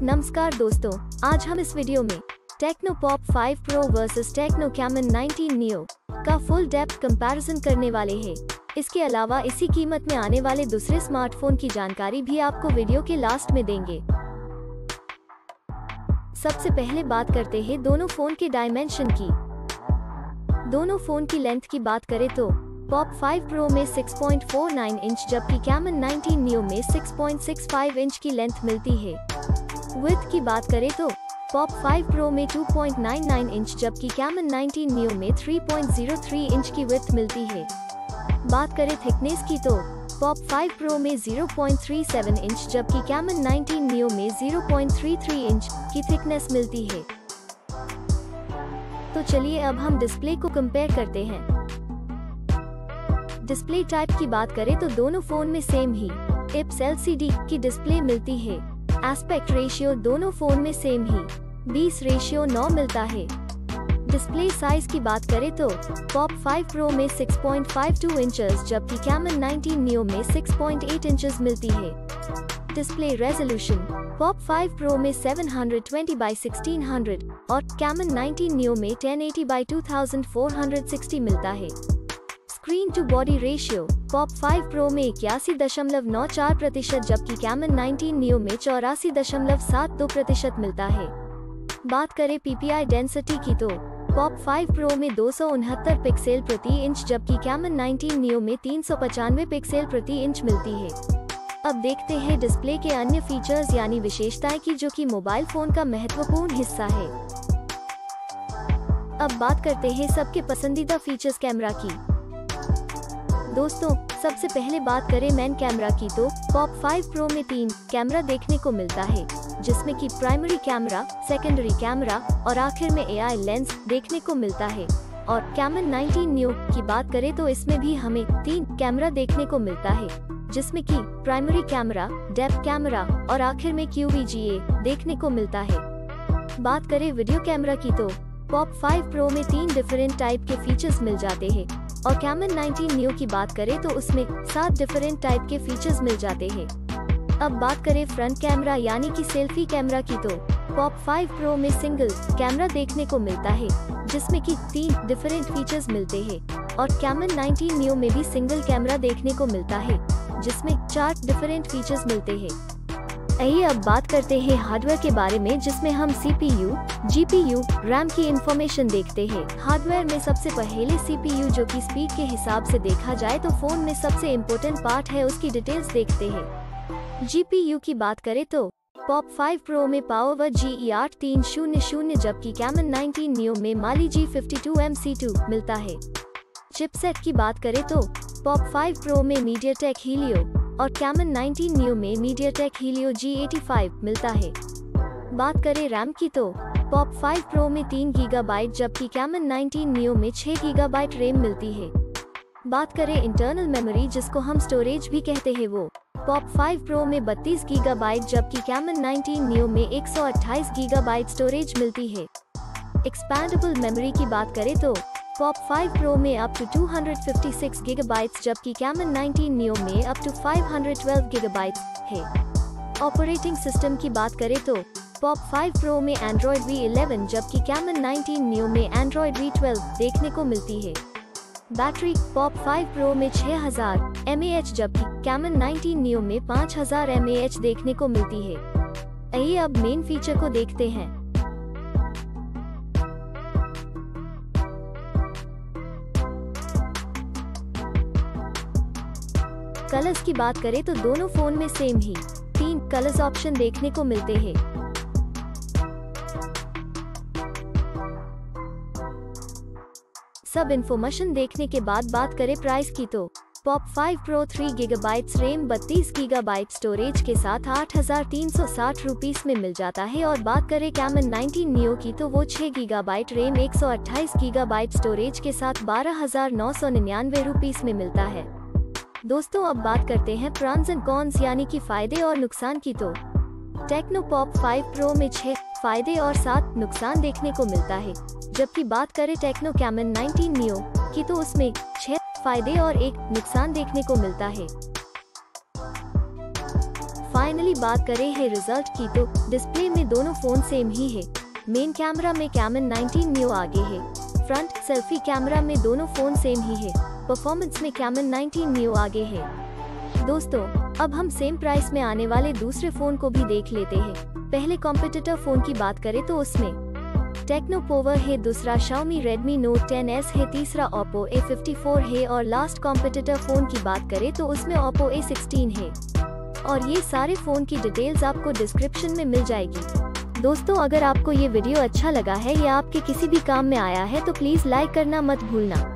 नमस्कार दोस्तों, आज हम इस वीडियो में Tecno pop 5 pro versus Tecno Camon 19 Neo का फुल डेप्थ कंपैरिजन करने वाले हैं। इसके अलावा इसी कीमत में आने वाले दूसरे स्मार्टफोन की जानकारी भी आपको वीडियो के लास्ट में देंगे। सबसे पहले बात करते हैं दोनों फोन के डायमेंशन की। दोनों फोन की लेंथ की बात करें तो पॉप 5 प्रो में 6.49 इंच जबकि कैमन 19 नियो में 6.65 इंच की लेंथ मिलती है। विड्थ की बात करें तो पॉप 5 प्रो में 2.99 इंच जबकि कैमन 19 नियो में 3.03 इंच की विड्थ मिलती है। बात करें थिकनेस की तो पॉप 5 प्रो में 0.37 इंच जबकि कैमन 19 नियो में 0.33 इंच की थिकनेस मिलती है। तो चलिए अब हम डिस्प्ले को कंपेयर करते हैं। डिस्प्ले टाइप की बात करें तो दोनों फोन में सेम ही IPS LCD की डिस्प्ले मिलती है। एस्पेक्ट रेशियो दोनों फोन में सेम ही 20:9 मिलता है। डिस्प्ले साइज की बात करें तो पॉप 5 प्रो में 6.52 इंचेस जबकि कैमन 19 नियो में 6.8 इंचेस मिलती है। डिस्प्ले रेजोल्यूशन पॉप 5 प्रो में 720x1600 और कैमन 19 नियो में 1080x2460 मिलता है। Screen to body ratio pop 5 pro में 81.94% जबकि कैमन 19 नियो में 84.72% मिलता है। बात करें PPI डेंसिटी की तो पॉप 5 प्रो में 269 पिक्सल प्रति इंच जबकि कैमन 19 नियो में 395 पिक्सल प्रति इंच मिलती है। अब देखते हैं डिस्प्ले के अन्य फीचर्स यानी विशेषताएं की जो कि मोबाइल फोन का महत्वपूर्ण हिस्सा है। अब बात करते हैं सबके पसंदीदा फीचर्स कैमरा की। दोस्तों, सबसे पहले बात करें मेन कैमरा की तो पॉप 5 प्रो में 3 कैमरा देखने को मिलता है, जिसमें कि प्राइमरी कैमरा, सेकेंडरी कैमरा और आखिर में AI लेंस देखने को मिलता है। और कैमन 19 नियो की बात करें तो इसमें भी हमें 3 कैमरा देखने को मिलता है, जिसमें कि प्राइमरी कैमरा, डेप्थ कैमरा और आखिर में QVGA देखने को मिलता है। बात करें वीडियो कैमरा की तो पॉप 5 प्रो में 3 डिफरेंट टाइप के फीचर्स मिल जाते हैं और कैमन 19 नियो की बात करें तो उसमें 7 डिफरेंट टाइप के फीचर्स मिल जाते हैं। अब बात करें फ्रंट कैमरा यानी कि सेल्फी कैमरा की तो पॉप 5 प्रो में सिंगल कैमरा देखने को मिलता है, जिसमें कि 3 डिफरेंट फीचर्स मिलते हैं और कैमन 19 नियो में भी सिंगल कैमरा देखने को मिलता है, जिसमें 4 डिफरेंट फीचर्स मिलते हैं। आइए अब बात करते हैं हार्डवेयर के बारे में, जिसमें हम CPU, GPU, RAM की इंफॉर्मेशन देखते हैं। हार्डवेयर में सबसे पहले CPU जो कि स्पीड के हिसाब से देखा जाए तो फोन में सबसे इम्पोर्टेंट पार्ट है, उसकी डिटेल्स देखते हैं। GPU की बात करें तो पॉप 5 प्रो में पावर GE8300 जबकि कैमन 19 नियो में Mali G52MC2 मिलता है। चिपसेट की बात करें तो पॉप 5 प्रो में MediaTek Helio और कैमन 19 नियो में MediaTek Helio G85 मिलता है। बात करें रैम की तो पॉप 5 प्रो में 3 GB जबकि कैमन 19 नियो में 6 GB रैम मिलती है। बात करें इंटरनल मेमोरी जिसको हम स्टोरेज भी कहते हैं, वो पॉप 5 प्रो में 32 GB जबकि कैमन 19 नियो में 128 GB स्टोरेज मिलती है। एक्सपैंडेबल मेमोरी की बात करें तो पॉप 5 प्रो में अप टू 256 GB जबकि कैमन 19 नियो में अप टू 512 GB है। ऑपरेटिंग सिस्टम की बात करें तो पॉप 5 प्रो में Android V11 जबकि कैमन 19 नियो में Android V12 देखने को मिलती है। बैटरी पॉप 5 प्रो में 6000 mAh जबकि कैमन 19 नियो में 5000 mAh देखने को मिलती है। आइए अब मेन फीचर को देखते हैं। कलर्स की बात करें तो दोनों फोन में सेम ही 3 कलर्स ऑप्शन देखने को मिलते हैं। सब इंफॉर्मेशन देखने के बाद बात करें प्राइस की तो pop 5 pro 3 GB RAM 32 GB storage के साथ 8,360 रुपीस में मिल जाता है। और बात करें कैमन 19 नियो की तो वो 6 GB रैम 128 GB स्टोरेज के साथ 12,999 रुपीस में मिलता है। दोस्तों, अब बात करते हैं प्रॉन्स एंड कॉन्स यानी कि फायदे और नुकसान की तो टेक्नो पॉप 5 प्रो में 6 फायदे और 7 नुकसान देखने को मिलता है, जबकि बात करें टेक्नो कैमन 19 नियो की तो उसमें 6 फायदे और 1 नुकसान देखने को मिलता है। फाइनली बात करें है रिजल्ट की तो डिस्प्ले में दोनों फोन सेम ही है। मेन कैमरा में कैमन 19 न्यू आगे है। फ्रंट सेल्फी कैमरा में दोनों फोन सेम ही है। परफॉर्मेंस में कैमन 19 न्यू आगे है। दोस्तों अब हम सेम प्राइस में आने वाले दूसरे फोन को भी देख लेते हैं। पहले कॉम्पिटिटर फोन की बात करें तो उसमें टेक्नो पोवर है, दूसरा Xiaomi Redmi Note 10s है, तीसरा Oppo A54 है और लास्ट कॉम्पिटिटर फोन की बात करें तो उसमें Oppo A16 है। और ये सारे फोन की डिटेल्स आपको डिस्क्रिप्शन में मिल जाएगी। दोस्तों अगर आपको ये वीडियो अच्छा लगा है या आपके किसी भी काम में आया है तो प्लीज लाइक करना मत भूलना।